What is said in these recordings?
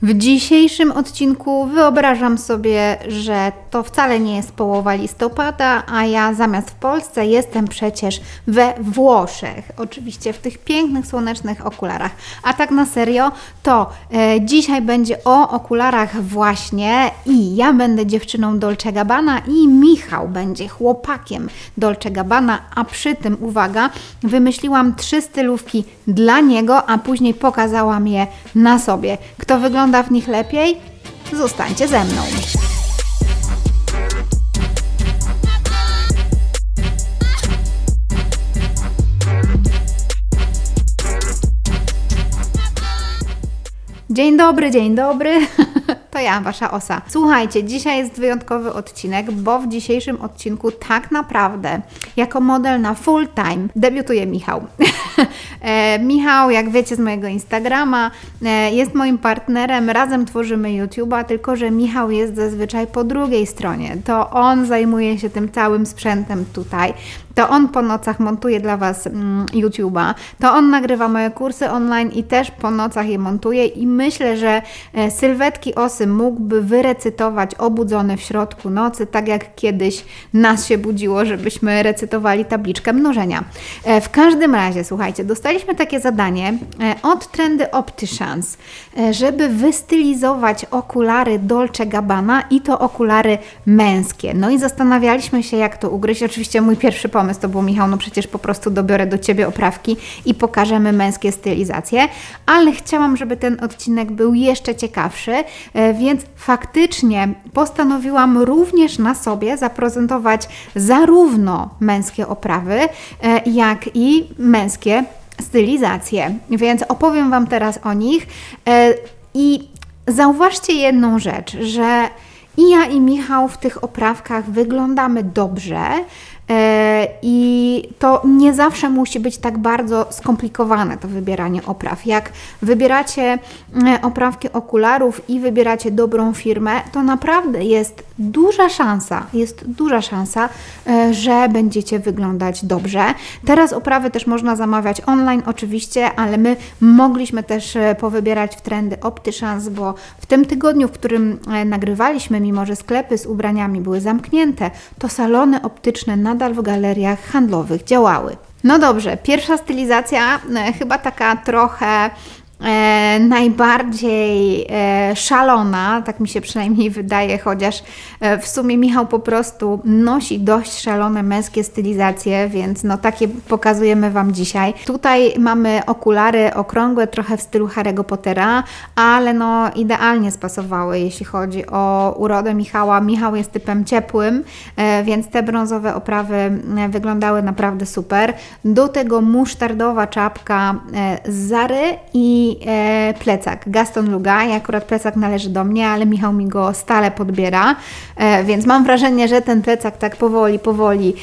W dzisiejszym odcinku wyobrażam sobie, że to wcale nie jest połowa listopada, a ja zamiast w Polsce jestem przecież we Włoszech. Oczywiście w tych pięknych, słonecznych okularach. A tak na serio, to dzisiaj będzie o okularach właśnie i ja będę dziewczyną Dolce Gabbana i Michał będzie chłopakiem Dolce Gabbana, a przy tym, uwaga, wymyśliłam 3 stylówki dla niego, a później pokazałam je na sobie. Kto wygląda w nich lepiej? Zostańcie ze mną. Dzień dobry, dzień dobry. To ja, Wasza Osa. Słuchajcie, dzisiaj jest wyjątkowy odcinek, bo w dzisiejszym odcinku tak naprawdę jako model na full time debiutuje Michał. Michał, jak wiecie z mojego Instagrama, jest moim partnerem, razem tworzymy YouTube'a, tylko że Michał jest zazwyczaj po drugiej stronie. To on zajmuje się tym całym sprzętem tutaj. To on po nocach montuje dla Was YouTube'a, to on nagrywa moje kursy online i też po nocach je montuje i myślę, że sylwetki Osy mógłby wyrecytować obudzony w środku nocy, tak jak kiedyś nas się budziło, żebyśmy recytowali tabliczkę mnożenia. W każdym razie, słuchajcie, dostaliśmy takie zadanie od Trendy Opticians, żeby wystylizować okulary Dolce Gabbana i to okulary męskie. No i zastanawialiśmy się, jak to ugryźć. Oczywiście mój pierwszy pomysł to był: Michał, no przecież po prostu dobiorę do Ciebie oprawki i pokażemy męskie stylizacje, ale chciałam, żeby ten odcinek był jeszcze ciekawszy, więc faktycznie postanowiłam również na sobie zaprezentować zarówno męskie oprawy, jak i męskie stylizacje, więc opowiem Wam teraz o nich i zauważcie jedną rzecz, że i ja, i Michał w tych oprawkach wyglądamy dobrze, i to nie zawsze musi być tak bardzo skomplikowane to wybieranie opraw. Jak wybieracie oprawki okularów i wybieracie dobrą firmę, to naprawdę jest duża szansa, że będziecie wyglądać dobrze. Teraz oprawy też można zamawiać online oczywiście, ale my mogliśmy też powybierać w Trendy Opticians, bo w tym tygodniu, w którym nagrywaliśmy, mimo że sklepy z ubraniami były zamknięte, to salony optyczne nadal w galeriach handlowych działały. No dobrze, pierwsza stylizacja, chyba taka trochę najbardziej szalona, tak mi się przynajmniej wydaje, chociaż w sumie Michał po prostu nosi dość szalone męskie stylizacje, więc no takie pokazujemy Wam dzisiaj. Tutaj mamy okulary okrągłe, trochę w stylu Harry'ego Pottera, ale no idealnie spasowały, jeśli chodzi o urodę Michała. Michał jest typem ciepłym, więc te brązowe oprawy wyglądały naprawdę super. Do tego musztardowa czapka z Zary i plecak Gaston Lugay. Akurat plecak należy do mnie, ale Michał mi go stale podbiera, więc mam wrażenie, że ten plecak tak powoli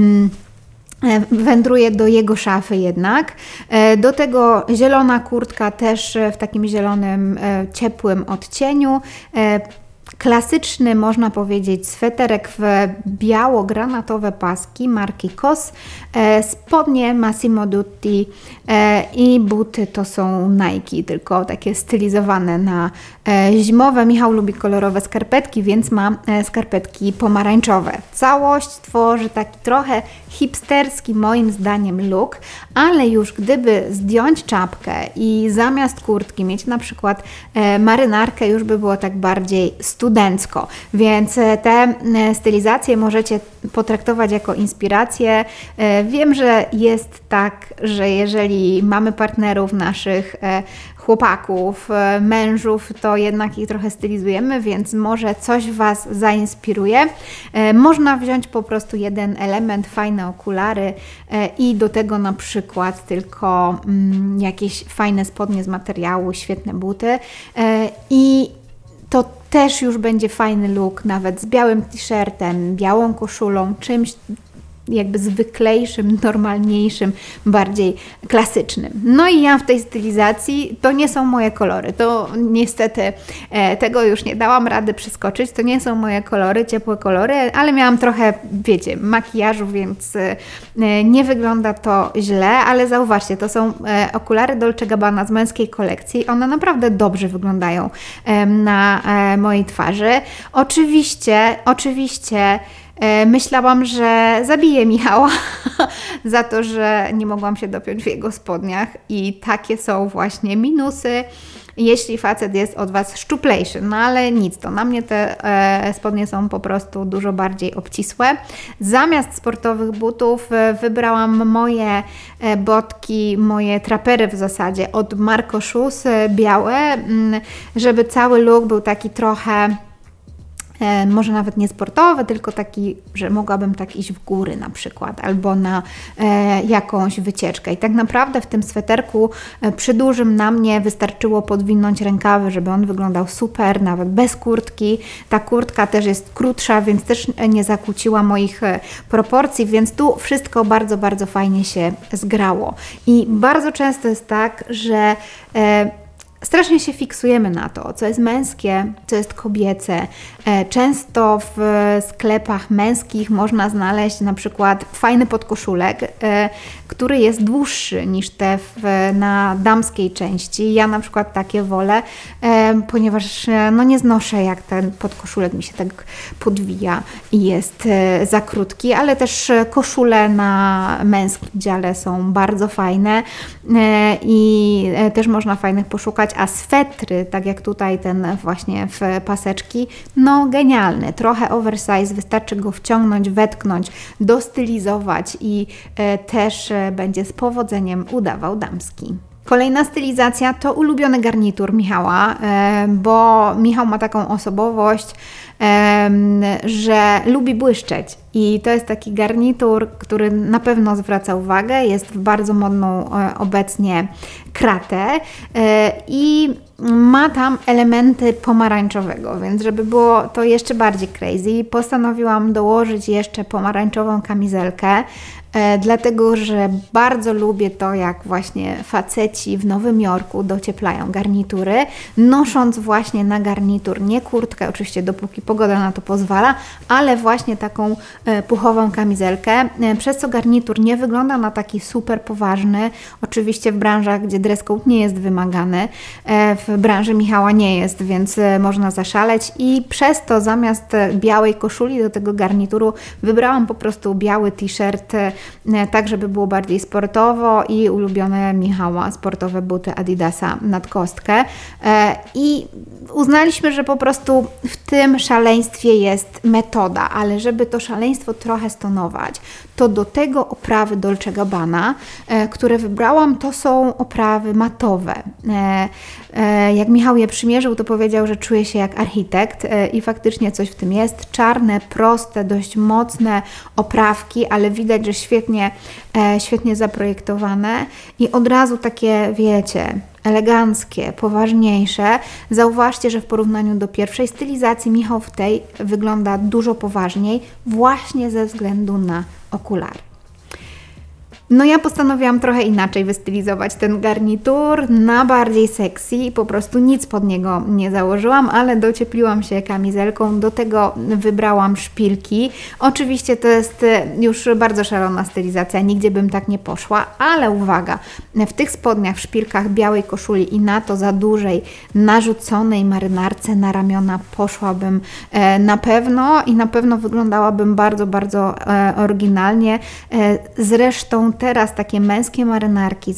wędruje do jego szafy jednak. Do tego zielona kurtka też w takim zielonym, ciepłym odcieniu. Klasyczny, można powiedzieć, sweterek w biało-granatowe paski marki COS, spodnie Massimo Dutti i buty to są Nike, tylko takie stylizowane na zimowe. Michał lubi kolorowe skarpetki, więc ma skarpetki pomarańczowe. Całość tworzy taki trochę hipsterski, moim zdaniem, look, ale już gdyby zdjąć czapkę i zamiast kurtki mieć na przykład marynarkę, już by było tak bardziej studencko, więc te stylizacje możecie potraktować jako inspirację. Wiem, że jest tak, że jeżeli mamy partnerów naszych chłopaków, mężów, to jednak ich trochę stylizujemy, więc może coś Was zainspiruje. Można wziąć po prostu jeden element, fajne okulary i do tego na przykład tylko jakieś fajne spodnie z materiału, świetne buty i to też już będzie fajny look, nawet z białym t-shirtem, białą koszulą, czymś jakby zwyklejszym, normalniejszym, bardziej klasycznym. No i ja w tej stylizacji, to nie są moje kolory, to niestety tego już nie dałam rady przeskoczyć, to nie są moje kolory, ciepłe kolory, ale miałam trochę, wiecie, makijażu, więc nie wygląda to źle, ale zauważcie, to są okulary Dolce Gabbana z męskiej kolekcji, one naprawdę dobrze wyglądają na mojej twarzy. Oczywiście myślałam, że zabiję Michała za to, że nie mogłam się dopiąć w jego spodniach i takie są właśnie minusy, jeśli facet jest od Was szczuplejszy. No ale nic, to na mnie te spodnie są po prostu dużo bardziej obcisłe. Zamiast sportowych butów wybrałam moje botki, moje trapery w zasadzie od Marco Shoes, białe, żeby cały look był taki trochę może nawet nie sportowy, tylko taki, że mogłabym tak iść w góry na przykład, albo na jakąś wycieczkę. I tak naprawdę w tym sweterku przy dużym na mnie wystarczyło podwinąć rękawy, żeby on wyglądał super, nawet bez kurtki. Ta kurtka też jest krótsza, więc też nie zakłóciła moich proporcji, więc tu wszystko bardzo, bardzo fajnie się zgrało. I bardzo często jest tak, że strasznie się fiksujemy na to, co jest męskie, co jest kobiece. Często w sklepach męskich można znaleźć na przykład fajny podkoszulek, który jest dłuższy niż te na damskiej części. Ja na przykład takie wolę, ponieważ no nie znoszę, jak ten podkoszulek mi się tak podwija i jest za krótki, ale też koszule na męskim dziale są bardzo fajne i też można fajnych poszukać, a swetry, tak jak tutaj ten właśnie w paseczki, no genialny, trochę oversize, wystarczy go wciągnąć, wetknąć, dostylizować i też będzie z powodzeniem udawał damski. Kolejna stylizacja to ulubiony garnitur Michała, bo Michał ma taką osobowość, że lubi błyszczeć i to jest taki garnitur, który na pewno zwraca uwagę, jest w bardzo modną obecnie kratę i ma tam elementy pomarańczowego, więc żeby było to jeszcze bardziej crazy, postanowiłam dołożyć jeszcze pomarańczową kamizelkę, dlatego że bardzo lubię to, jak właśnie faceci w Nowym Jorku docieplają garnitury, nosząc właśnie na garnitur nie kurtkę, oczywiście dopóki pogoda na to pozwala, ale właśnie taką puchową kamizelkę, przez co garnitur nie wygląda na taki super poważny, oczywiście w branżach, gdzie dress code nie jest wymagany, w branży Michała nie jest, więc można zaszaleć i przez to zamiast białej koszuli do tego garnituru wybrałam po prostu biały t-shirt, tak żeby było bardziej sportowo i ulubione Michała sportowe buty Adidasa nad kostkę i uznaliśmy, że po prostu w tym szaleństwie jest metoda, ale żeby to szaleństwo trochę stonować, to do tego oprawy Dolce Gabbana, które wybrałam, to są oprawy matowe. Jak Michał je przymierzył, to powiedział, że czuje się jak architekt i faktycznie coś w tym jest. Czarne, proste, dość mocne oprawki, ale widać, że świetnie zaprojektowane i od razu takie, wiecie, eleganckie, poważniejsze. Zauważcie, że w porównaniu do pierwszej stylizacji Michał w tej wygląda dużo poważniej, właśnie ze względu na okulary. No ja postanowiłam trochę inaczej wystylizować ten garnitur na bardziej sexy i po prostu nic pod niego nie założyłam, ale dociepliłam się kamizelką, do tego wybrałam szpilki. Oczywiście to jest już bardzo szalona stylizacja, nigdzie bym tak nie poszła, ale uwaga, w tych spodniach, w szpilkach, białej koszuli i na to za dużej narzuconej marynarce na ramiona poszłabym na pewno i na pewno wyglądałabym bardzo, bardzo oryginalnie. Zresztą teraz takie męskie marynarki,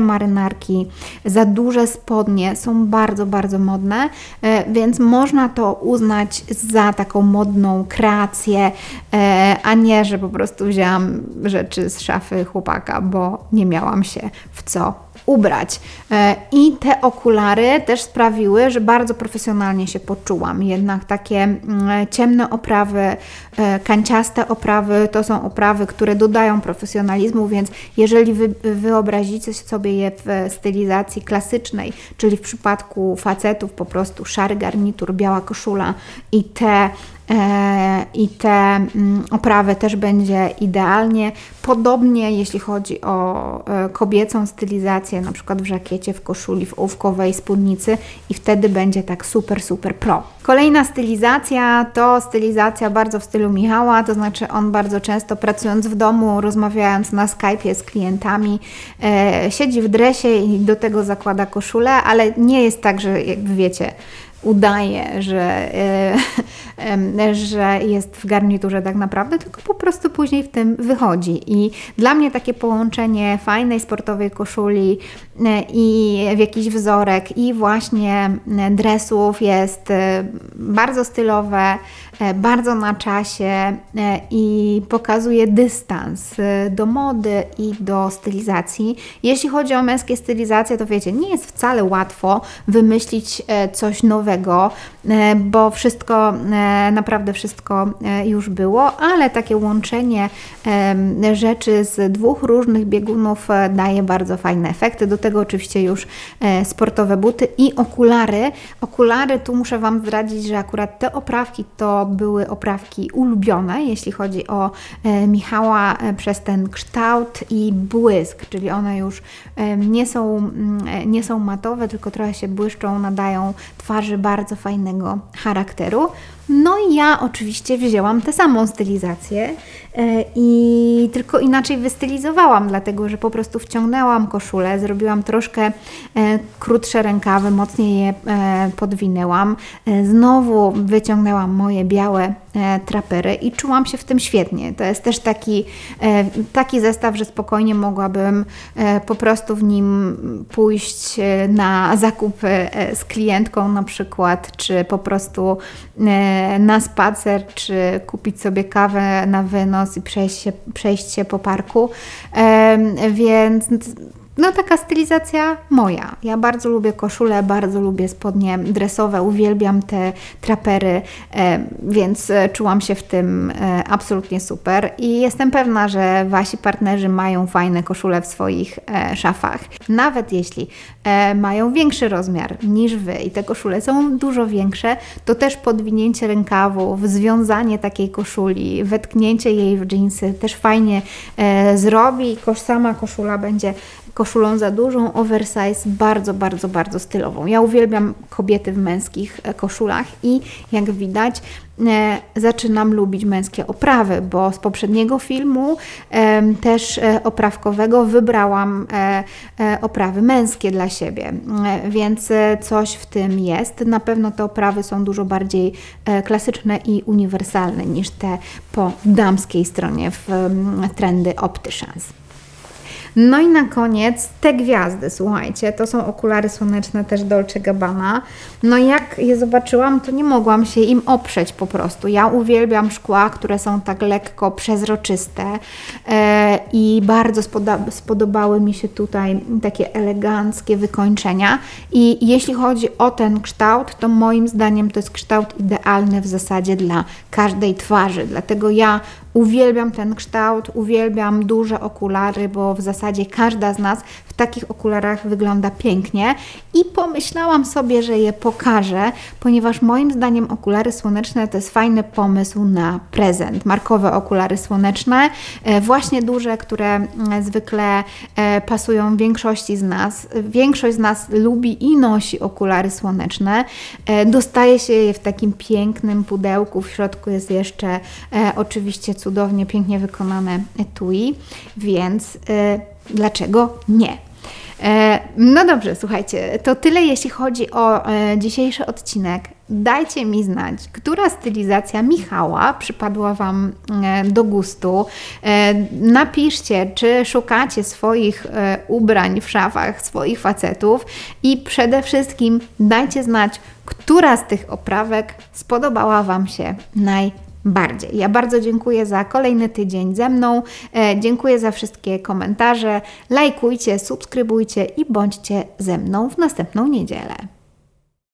za duże spodnie są bardzo, bardzo modne, więc można to uznać za taką modną kreację, a nie, że po prostu wzięłam rzeczy z szafy chłopaka, bo nie miałam się w co ubrać. I te okulary też sprawiły, że bardzo profesjonalnie się poczułam. Jednak takie ciemne oprawy, kanciaste oprawy to są oprawy, które dodają profesjonalizmu, więc jeżeli wyobrazicie sobie je w stylizacji klasycznej, czyli w przypadku facetów po prostu szary garnitur, biała koszula i te oprawy też będzie idealnie. Podobnie jeśli chodzi o kobiecą stylizację, na przykład w żakiecie, w koszuli, w ołówkowej spódnicy i wtedy będzie tak super, super pro. Kolejna stylizacja to stylizacja bardzo w stylu Michała, to znaczy on bardzo często pracując w domu, rozmawiając na Skype'ie z klientami, siedzi w dresie i do tego zakłada koszulę, ale nie jest tak, że jakby wiecie, udaje, że jest w garniturze tak naprawdę, tylko po prostu później w tym wychodzi. I dla mnie takie połączenie fajnej sportowej koszuli i w jakiś wzorek i właśnie dresów jest bardzo stylowe, bardzo na czasie i pokazuje dystans do mody i do stylizacji. Jeśli chodzi o męskie stylizacje, to wiecie, nie jest wcale łatwo wymyślić coś nowego, bo wszystko, naprawdę wszystko już było, ale takie łączenie rzeczy z dwóch różnych biegunów daje bardzo fajne efekty. Do tego oczywiście już sportowe buty i okulary. Okulary, tu muszę Wam zdradzić, że akurat te oprawki to były oprawki ulubione, jeśli chodzi o Michała, przez ten kształt i błysk, czyli one już nie są matowe, tylko trochę się błyszczą, nadają twarzy bardzo fajnego charakteru. No i ja oczywiście wzięłam tę samą stylizację i tylko inaczej wystylizowałam, dlatego że po prostu wciągnęłam koszulę, zrobiłam troszkę krótsze rękawy, mocniej je podwinęłam, znowu wyciągnęłam moje białe trapery i czułam się w tym świetnie. To jest też taki zestaw, że spokojnie mogłabym po prostu w nim pójść na zakupy z klientką na przykład, czy po prostu na spacer, czy kupić sobie kawę na wynos i przejść się po parku. Więc no taka stylizacja moja. Ja bardzo lubię koszule, bardzo lubię spodnie dresowe, uwielbiam te trapery, więc czułam się w tym absolutnie super i jestem pewna, że Wasi partnerzy mają fajne koszule w swoich szafach. Nawet jeśli mają większy rozmiar niż Wy i te koszule są dużo większe, to też podwinięcie rękawów, związanie takiej koszuli, wetknięcie jej w dżinsy też fajnie zrobi. Sama koszula będzie koszulą za dużą, oversize, bardzo, bardzo, bardzo stylową. Ja uwielbiam kobiety w męskich koszulach i jak widać zaczynam lubić męskie oprawy, bo z poprzedniego filmu też oprawkowego wybrałam oprawy męskie dla siebie, więc coś w tym jest. Na pewno te oprawy są dużo bardziej klasyczne i uniwersalne niż te po damskiej stronie w trendy Opticians. No i na koniec te gwiazdy, słuchajcie, to są okulary słoneczne też Dolce Gabbana. No jak je zobaczyłam, to nie mogłam się im oprzeć po prostu. Ja uwielbiam szkła, które są tak lekko przezroczyste i bardzo spodobały mi się tutaj takie eleganckie wykończenia. I jeśli chodzi o ten kształt, to moim zdaniem to jest kształt idealny w zasadzie dla każdej twarzy. Dlatego ja uwielbiam ten kształt, uwielbiam duże okulary, bo w zasadzie każda z nas w takich okularach wygląda pięknie i pomyślałam sobie, że je pokażę, ponieważ moim zdaniem okulary słoneczne to jest fajny pomysł na prezent. Markowe okulary słoneczne, właśnie duże, które zwykle pasują większości z nas. Większość z nas lubi i nosi okulary słoneczne. Dostaje się je w takim pięknym pudełku, w środku jest jeszcze oczywiście cudownie, pięknie wykonane etui, więc dlaczego nie? No dobrze, słuchajcie, to tyle jeśli chodzi o dzisiejszy odcinek. Dajcie mi znać, która stylizacja Michała przypadła Wam do gustu. Napiszcie, czy szukacie swoich ubrań w szafach swoich facetów i przede wszystkim dajcie znać, która z tych oprawek spodobała Wam się najbardziej. bardziej. Ja bardzo dziękuję za kolejny tydzień ze mną. Dziękuję za wszystkie komentarze. Lajkujcie, subskrybujcie i bądźcie ze mną w następną niedzielę.